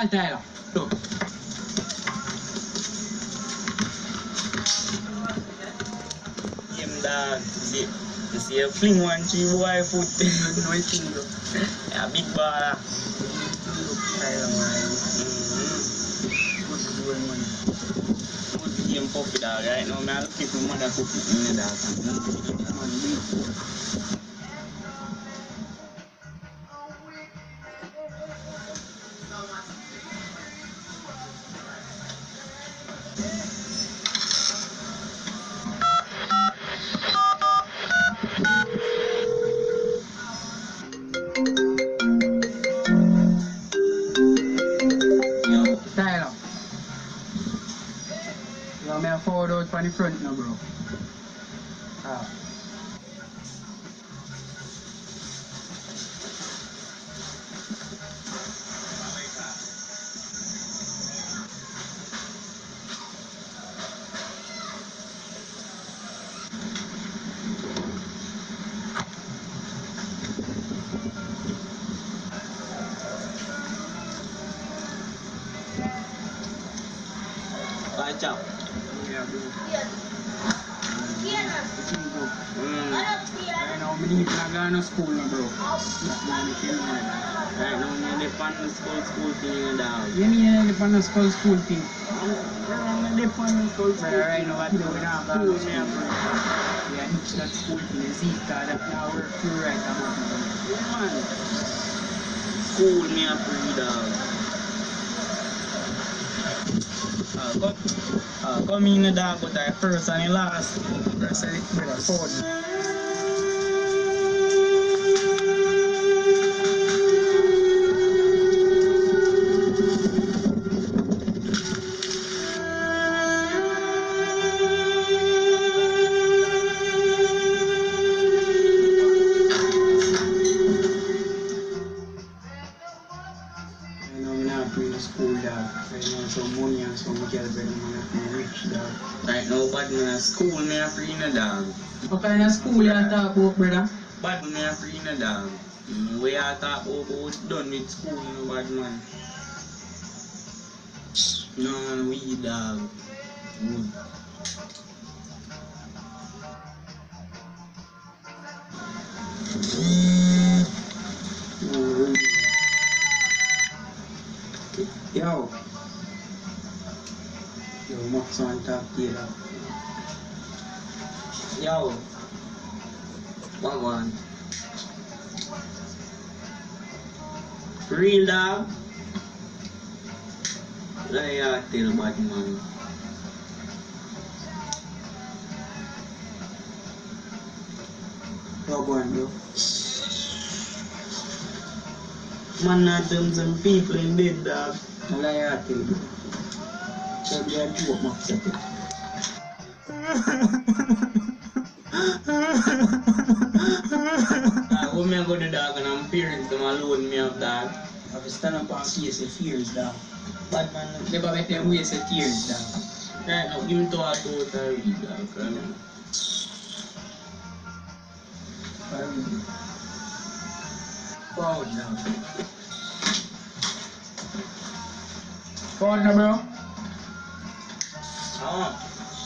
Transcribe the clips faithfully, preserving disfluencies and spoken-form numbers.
on, Tyler. Look. Game dog. See, you see a fling one three boy foot. No, it's thing, bro. Yeah, big baller. Tyler, man. Mm-hmm. Good goal, man. Good game puppy dog. Right now, I'm looking for mother puppy in the dog. Man, big foot. Tyler. You want me to forward out from the front now, bro? Ah. Watch out. Yeah, bro. It's in, bro. Mm. Right now, I'm in Nagano school now, bro. That's why I'm killing my dog. Right now, I'm in the fun school school thing in the dog. You mean the fun school school thing? I'm in the fun school school But right now, what do we have? School, me a Yeah, it's that school thing. The Zika, that now we're through right now. Yeah, man. School me a free dog. Uh, come, uh, come in the dog, but I first and the last. First, I better phone. School dog. Right now, some money and some girl better man from rich dog. Right now, bad man a school me a free in the dog. What kind of school you talk about, brother? Bad man a free in the dog. Mm, we are talk about what's done with school, you know, bad man. No, we dog. Good. Oh, yo. Yo, Max on top here. Yo. What one? Real dog? Like I tell bad man. Yo, go on, bro. Man, not them some people in bed, dog. No lie, I tell you. So they are two of Max at it. uh, when me go to dog and I'm parents them alone me have dog. I have to stand up and face the fears, dog. Bad man, never make them waste the tears, dog. Right now, give me to a total read, dog. Come on. Um, Forward now. Forward now, bro. Oh.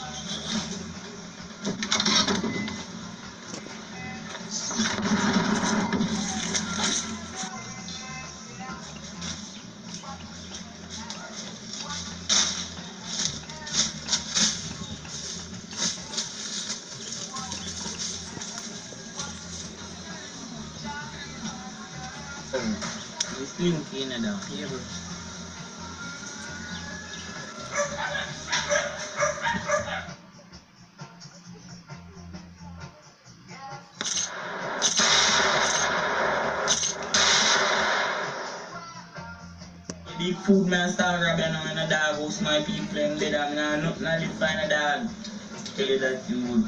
It's linky na daw. Yeah, bro. The food man start grabbing now in a dog house, my people and dead. I'm not nothing to live find a dog. Tell you that you would.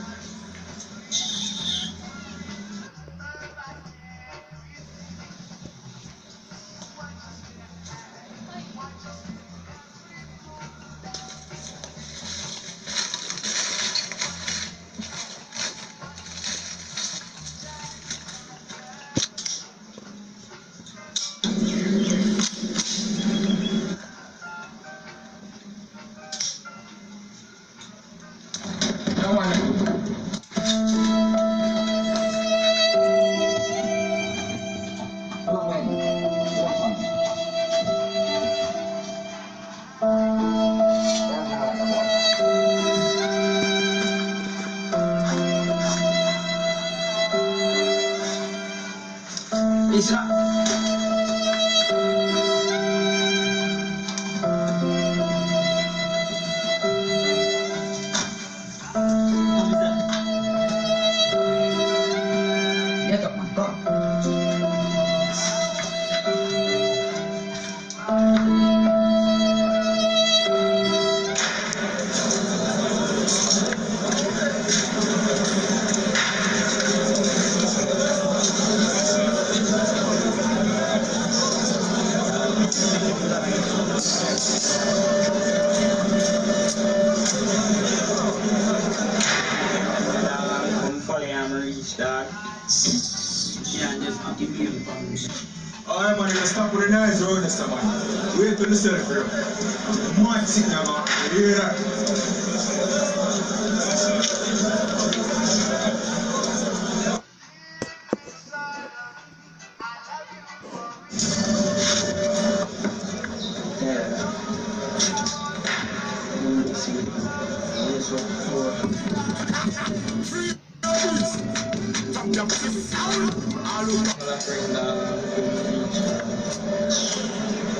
It's not. Get up, man. Go. Alright man, you stop with the noise around this man. Wait till the self bro. I'm mad sick now man. You hear that? Wala pa rin na